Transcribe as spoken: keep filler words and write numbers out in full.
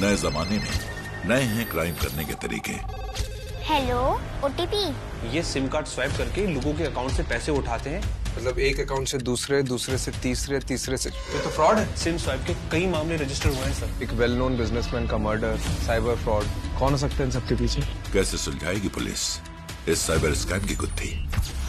नए जमाने में नए हैं क्राइम करने के तरीके। Hello, OTP. ये सिम कार्ड स्वैप करके लोगों के अकाउंट से पैसे उठाते हैं। मतलब एक अकाउंट से दूसरे, दूसरे से तीसरे, तीसरे से। ये तो फ्रॉड है। सिम स्वैप के कई मामले रजिस्टर हुए हैं सर। एक वेल नोन बिजनेसमैन का मर्डर, साइबर फ्रॉड, कौन हो सकते हैं इन सबके पीछे? कैसे सुलझाएगी पुलिस इस साइबर स्कैम की गुत्थी?